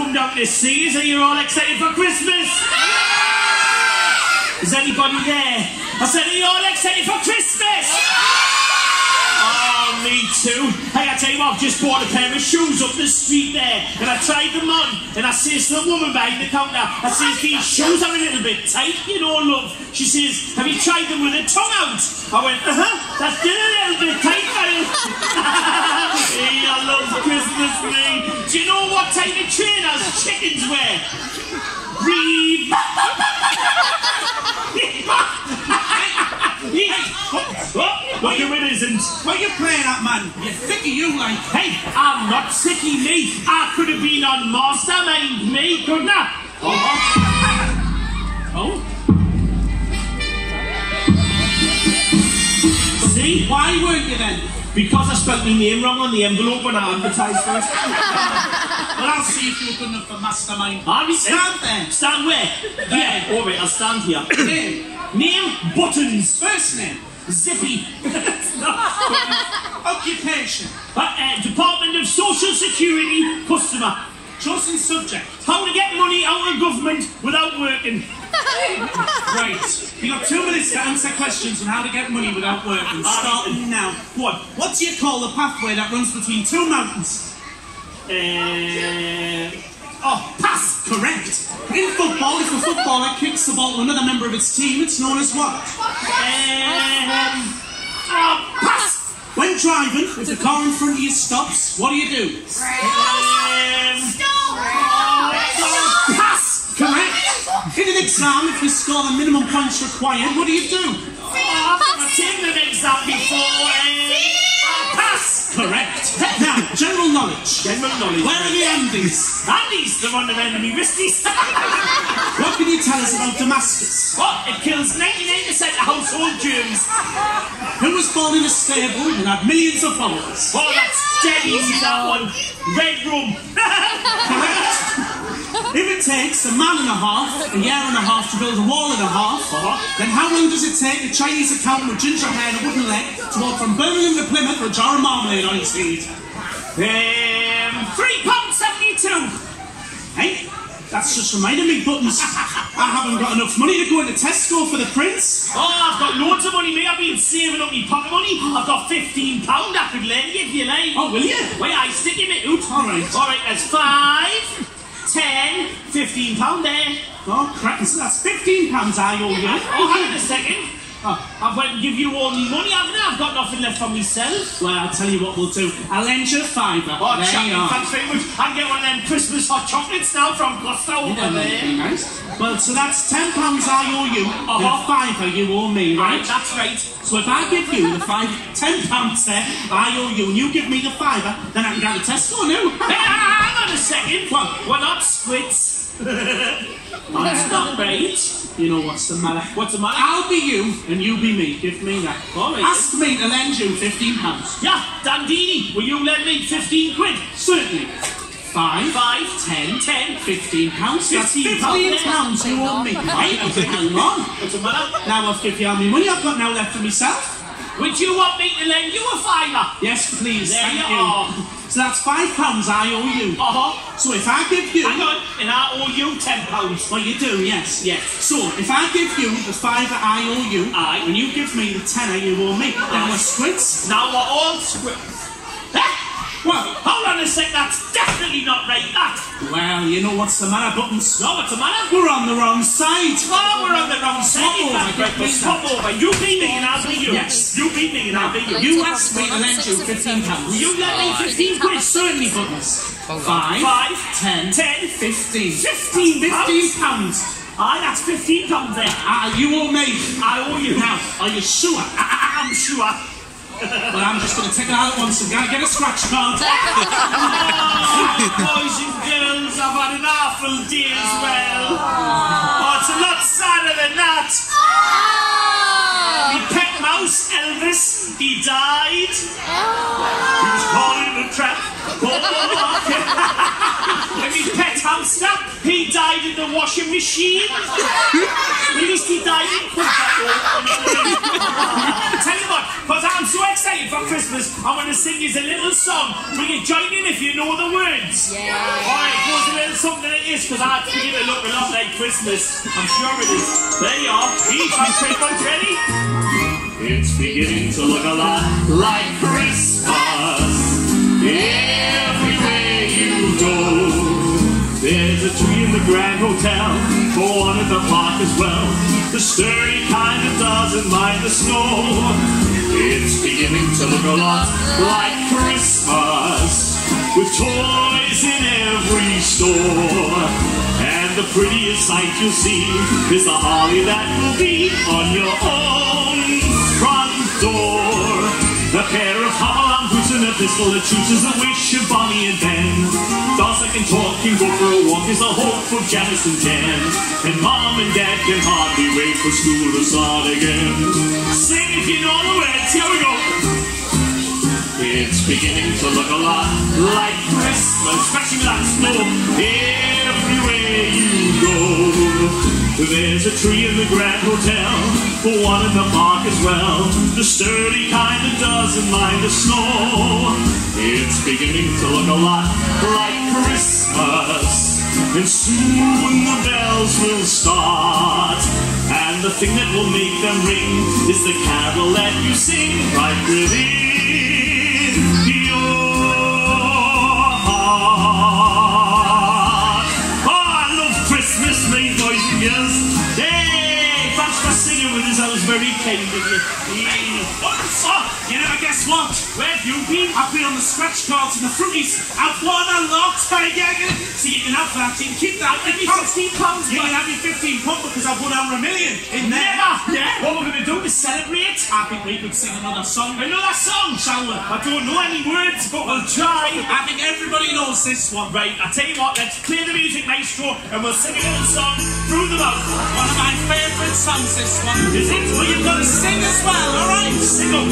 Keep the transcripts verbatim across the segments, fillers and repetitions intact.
come down to see us and you're all excited for Christmas? Is anybody there? I said, are you all excited for Christmas? Oh, me too. Hey, I tell you what, I've just bought a pair of shoes up the street there, and I tried them on, and I says to the woman behind the counter, I says, these shoes are a little bit tight, you know, love. She says, have you tried them with the tongue out? I went, uh-huh, that's still a little bit tight, Kyle. Hey, I love Christmas, me. Do you know what type of trainers chickens wear? Reeb. What you it isn't? What you playing at, man? You're thicky, you like. Hey, I'm not sicky, me. I could have been on Mastermind, me, couldn't I? Uh-huh. Oh. See? Why weren't you then? Because I spelled my name wrong on the envelope when I advertised for it. Well, I'll see if you're good enough for Mastermind. I'll be stand there. Stand where? There. Yeah, alright, I'll stand here. Name? Name? Buttons. First name? Zippy. Occupation? Uh, uh, Department of Social Security, customer. Chosen subject? How to get money out of government without working. Right. You got two minutes to answer questions on how to get money without working. Starting now. What? What do you call the pathway that runs between two mountains? Uh, oh, pass. Correct. In football, if a footballer kicks the ball to another member of its team, it's known as what? Um, oh, pass. When driving, if the car in front of you stops, what do you do? Um, Stop. Oh, pass. Correct. In an exam, if you score the minimum points required, what do you do? Oh, I've taken an exam before. Um, pass. Correct. Now, general knowledge. General knowledge. Where are the Andes? Andes, they're on the end of me wristies. What can you tell us about Damascus? What? It kills ninety-nine percent of household germs. Who was born in a stable and had millions of followers? Oh, that's dead easy, that one. Red rum. Correct. If it takes a man and a half, a year and a half to build a wall and a half, uh-huh. then how long does it take a Chinese accountant with ginger hair and a wooden leg to walk from Birmingham to Plymouth for a jar of marmalade on his feet? Um, three pounds seventy-two. Hey, that's just reminding me, Buttons. I haven't got enough money to go into Tesco for the prince. Oh, I've got loads of money, mate. I've been saving up my pocket money. I've got fifteen pounds I could lend you if you like. Oh, will you? Wait, I stick in it out. All right. All right, that's five, ten, fifteen pounds there. Oh, crap. So that's fifteen pounds I owe you. Oh, hang on a second. Oh, I've went and give you all the money, haven't I? I've got nothing left for myself. Well, I'll tell you what we'll do. I'll lend you a fiver. Oh, there chocolate, you are. thanks very much. I can get one of them Christmas hot chocolates now from Gusto over Yeah, there. nice. Well, so that's ten pounds I owe you, uh-huh. and a fiver you owe me, right? Right, that's right. So if I give you the five, ten pounds there, I owe you, and you give me the fiver, then I can go to Tesco now. Hey, hang on a second. What? We're not squids. That's not right. You know what's the matter? What's the matter? I'll be you, and you be me. Give me that. All right. Ask me to lend you fifteen pounds. Yeah, Dandini, will you lend me fifteen quid? Certainly. Five, Five, ten, ten, fifteen pounds. That's fifteen fifteen pounds. pounds you owe me. Right? Hang on. What's the matter? Now I'll give you how many money I've got now left for myself. Would you want me to lend you a fiver? Yes, please. There Thank you you. are. So that's five pounds I owe you. Uh-huh. So if I give you... Hang on, and I owe you ten pounds. Well, you do, yes. Yes. So if I give you the fiver I owe you, Aye. and you give me the tenner you owe me, then we're squids. Now we're all squids. Well, hold on a sec, that's definitely not right, that. Well, you know what's the matter, Buttons? No, what's the matter? We're on the wrong side. Oh, we're on the wrong side. Swap over, get me Swap over. You beat me and I'll be you. Yes. You beat me and I'll be you. You asked me to lend you fifteen pounds. You lend me fifteen quid. Certainly, Buttons. Five, Five, ten, ten, fifteen. fifteen Fifteen pounds. pounds. Aye, that's fifteen pounds there. Ah, you owe me. I owe you. Now, are you sure? I I'm sure. Well, I'm just going to take it out at once and gotta get a scratch card. Oh, boys and girls, I've had an awful day as well. Oh, it's a lot sadder than that. My pet mouse, Elvis, he died. He was caught in a trap. Oh, and my pet hamster, he died in the washing machine. At least he died in comfort. Tell you what, because I'm so excited for Christmas, I'm going to sing you a little song. Will you join in if you know the words? Yeah. Alright, it goes a little something that it is, because I begin to look a lot like Christmas. I'm sure it is. There you are. Each one, three, one, ready? It's beginning to look a lot like Christmas. Everywhere you go, there's a tree in the Grand Hotel, for one at the park as well. The sturdy kind that doesn't mind the snow. It's beginning to look a lot like Christmas, with toys in every store. And the prettiest sight you'll see is the holly that will be on your own front door. A pair of hop-along boots and a pistol that shoots is a wish of Bonnie and Ben. Dolls that can talk and go for a walk is the hope of Janice and Jen. And Mom and Dad can hardly wait for school to start again. Sing if you know the words, here we go. It's beginning to look a lot like Christmas, especially with that snow everywhere you go. There's a tree in the Grand Hotel, for one in the park as well. The sturdy kind that doesn't mind the snow. It's beginning to look a lot like Christmas, and soon the bells will start. And the thing that will make them ring is the carol that you sing right within your heart. Oh, I love Christmas, me boys and girls. Hey, thanks for singing with us. That was very kind of you. Oh, you never guess what? Where have you been? I've been on the scratch cards and the fruities. I've won a lot, by gagging. So you can have that. You can keep that. Give me sixteen pounds. You can have your fifteen pounds because I've won over a million in there. Never. Yeah. What we're going to do is celebrate. I think we could sing another song. Another song, shall we? I don't know any words, but we'll try. I think everybody knows this one. Right, I tell you what, let's play the music, maestro, and we'll sing a little song through the mouth. One of my favourite songs, this one. Is it? Well, you've got to sing as well, alright? Sing up.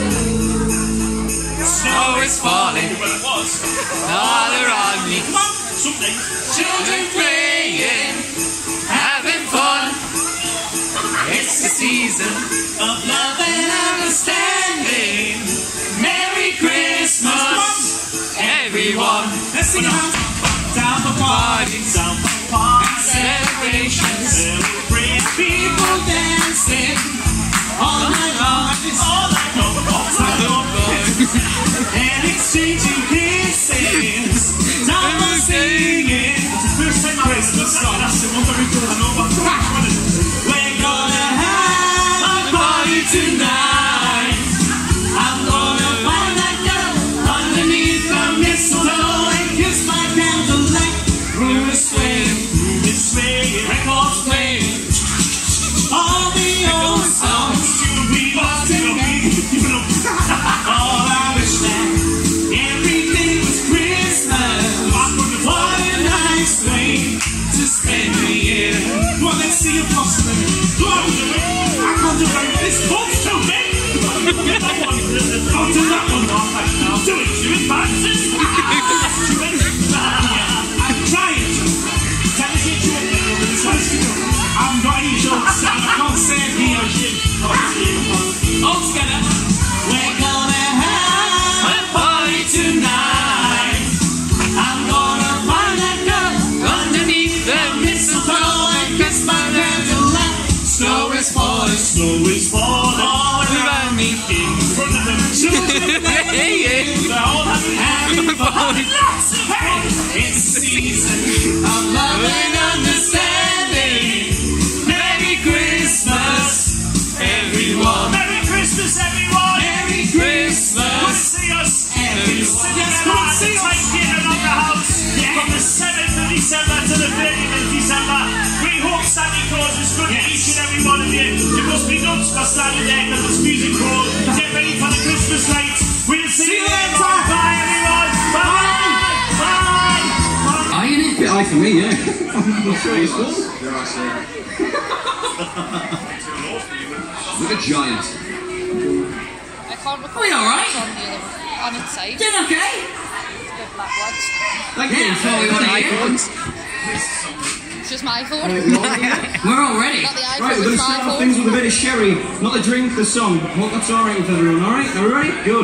Snow is falling Well, it was. all around me. Come on. Something. Children playing, having fun. It's the season of love and understanding. Merry Christmas, everyone. Let's sing it out. Down the party, Parties, down the party, celebrations, celebrate people dancing all night long. All that go, all that go. And exchanging kisses, time for singing. It's the first time I've heard this song. That's the one very good. I know about it. We're gonna have a party tonight. I'm gonna find that girl underneath the mistletoe and kiss my candlelight. We're swaying, it's swaying, records playing. All the old songs we love to be. All I wish that everything was Christmas. What a nice way to spend the year. Come on, let's see you blossom. Go on, do it. I can't do it. This boat's too big. Get that one. I'll do that one. I'll do it. Do it fast. Do it. I'm trying. Tell us your joke. I'm not any jokes. I can't say it here. All together. We're gonna have a party tonight. I'm gonna find that girl underneath the mistletoe and kiss my candlelight. Snow is falling, Snow is falling all around me. in front of them. Children, Hey, hey. they're all having having fun. lots of fun. It's the season of love and understanding. Merry Christmas, everyone. Merry Christmas, everyone. Merry Come Christmas, see us. everyone. Yes, come and see us. Take dinner on the house from the seventh of December to the thirtieth of December. We hope Santa Claus is good to each and every one of you. You must be nuts for standing there because it's music cold. Get ready for the Christmas lights. We'll see, See you you later. later. Bye, everyone. Bye. Bye. Aye, you need a bit high for me, yeah. Not sure you scored. Look a giant. I can't record We all right? on the other on its side. Doing okay? Go backwards. Thank you for all you want to hear. It's just my phone. We're all ready. Not the iPhone, Right, we're going to it's my start off phone. things with a bit of sherry. Not the drink, the song. Hope that's alright with everyone, alright? Are we ready? Good.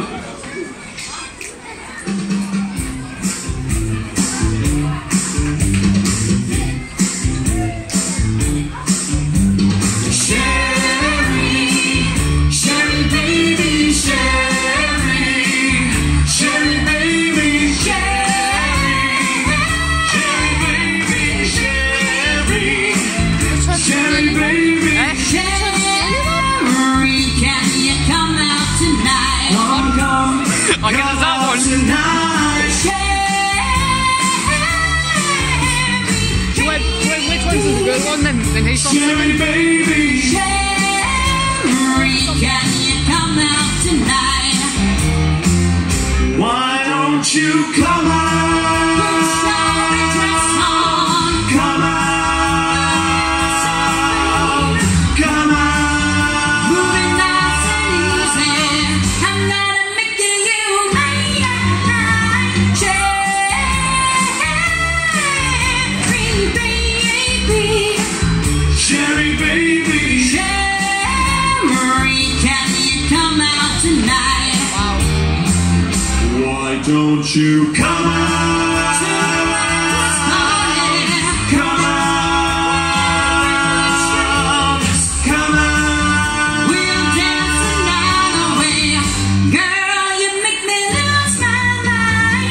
the one then, then he's on Sherry baby, Sherry, can you come out tonight? why don't you come out? Put your dress on. Come out, come out. Moving nice and easy. I'm not making you mine. Sherry, baby. Sherry baby, Sherry, can you come out tonight? Wow. why don't you come out? Come out, come out. We'll dance the night away. Girl, you make me lose my mind.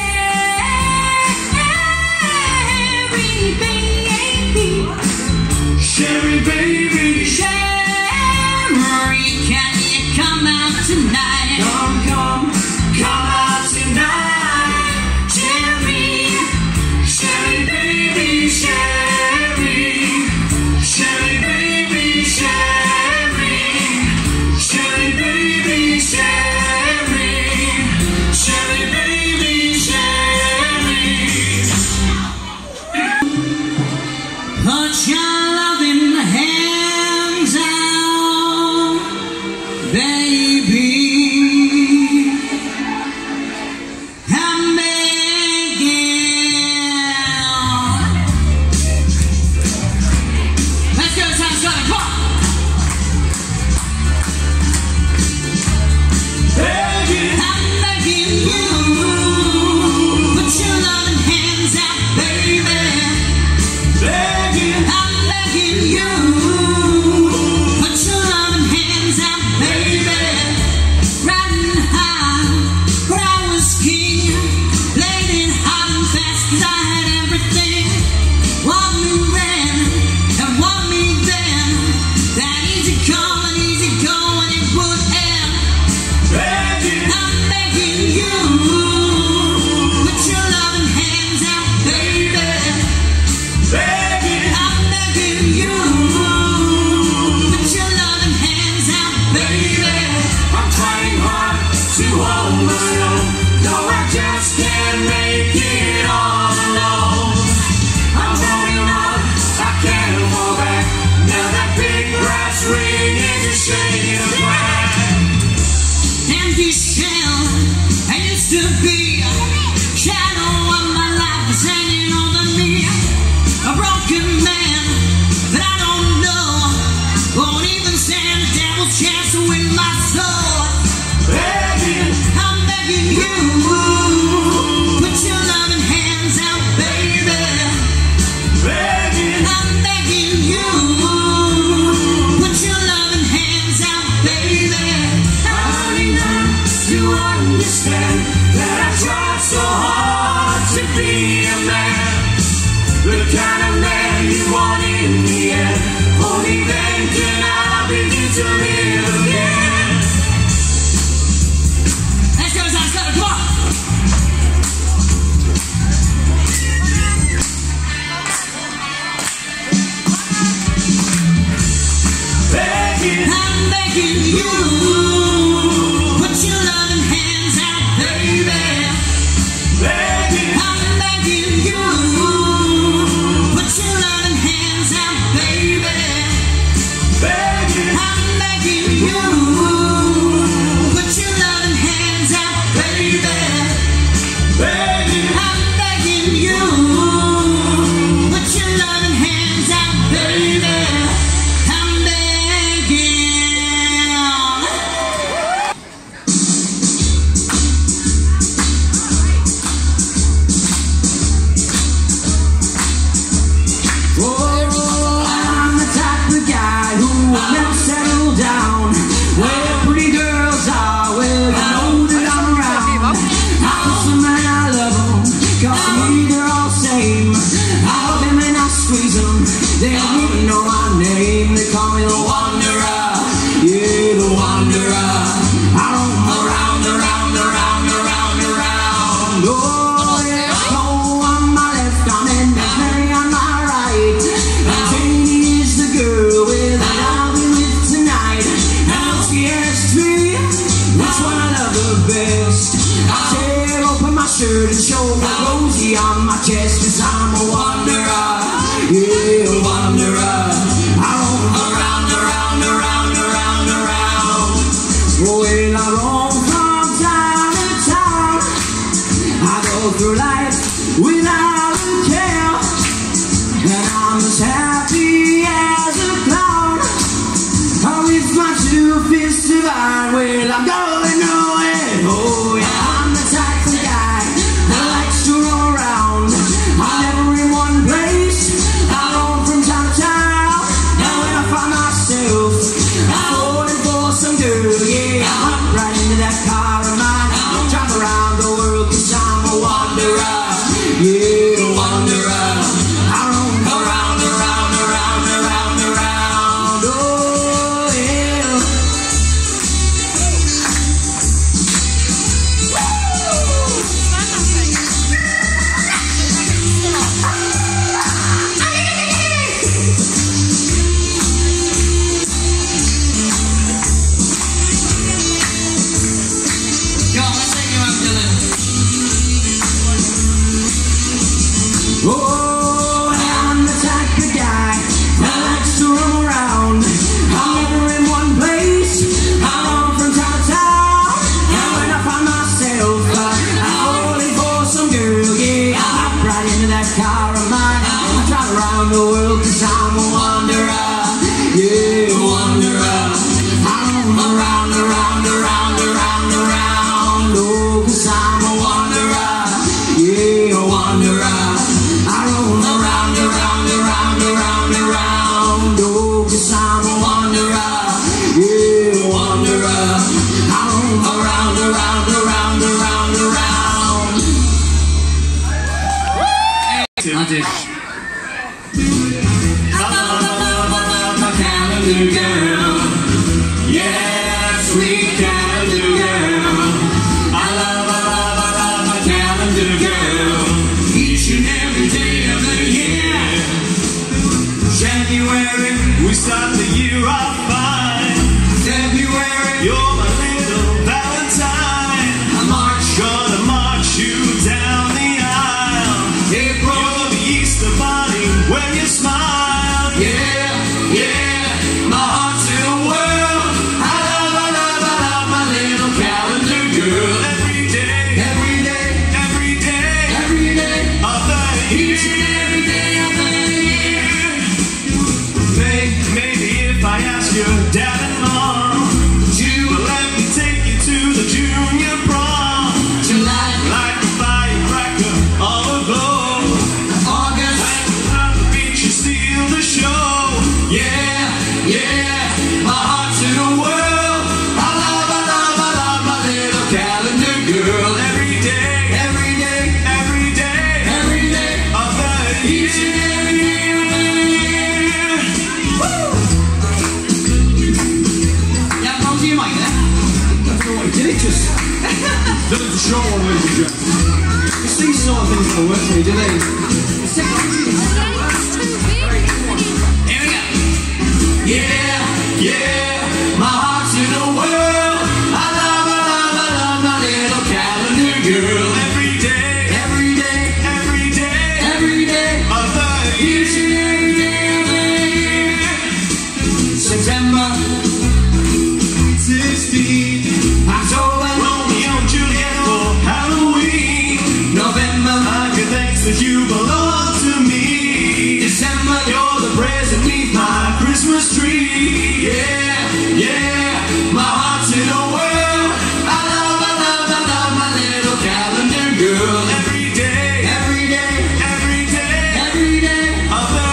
Sherry, baby. Sherry baby, Sherry, can you come out tonight? come, come, come out tonight. Sherry, Sherry baby, Sherry, Sherry baby, Sherry, Sherry baby, Sherry, Sherry baby, Sherry. put your loving hands mind, well, I'm going nowhere. Oh, yeah, I'm the type of guy that likes to roam around. I'm never in one place. I roam from town to town. Now when I find myself falling for some girl, yeah, I hop right into that car of mine. Drive around the world 'cause I'm a wanderer. Yeah, a wanderer. I roam around, around, around, around, around. Oh, yeah. Oh, I'm the type of guy that likes to roam around. I'm never in one place. I roam from town to town. And when I find myself uh, falling for some girl, yeah, I hop right into that car of mine. I drive around the world 'cause I'm a wanderer. Yeah, a wanderer. I roam around, around, around, around, around. Oh, 'cause I'm a wanderer. Yeah, a wanderer. I roam around, around, around, around, around. Oh, 'cause I'm a wanderer. Yeah, a wanderer. I roam around, around, around, around, around. I did. My calendar girl. Yeah, sweet calendar girl. I love, I love, I love my calendar girl. Each and every day of the year. January, we start the year off fine. February, You're my little Valentine. March, Gonna march you down the aisle. April, You're the Easter bunny when you smile. yeah, yeah, my heart's in a whirl. I love, I love, I love my little calendar girl. Every day, Every day, every day every day, of the each and year. every day of the year. Maybe, maybe if I ask your dad and mom to let me take you to the junior prom, July, like a firecracker all aglow. August, On the beach, you steal the show. yeah, yeah, my heart's in a whirl. I love, I love, I love my little calendar girl. Every day, Every day, every day every day, of the each and year. every day of the year. Yeah, come to you, Mike, then. I don't know what he did, it just... Did it for show, ladies and gentlemen. It's these sort of things that work for me, do they? Here we go. Yeah, yeah, my heart's in a whirl. I love, I love, I love my little calendar girl. Every day, Every day, every day every day, of the each year. and every day of the year. September, sixteen, October, Romeo and Juliet for Halloween. November, I give thanks that you belong to me. December, You're the present beneath my Christmas tree. Yeah, yeah, my heart's in a whirl. I love, I love, I love my little calendar girl. every day, Every day, every day every day, of the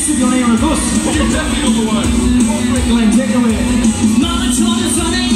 this if you want to hear a bus. You definitely know the word. Glenn, take it away. Mama told us running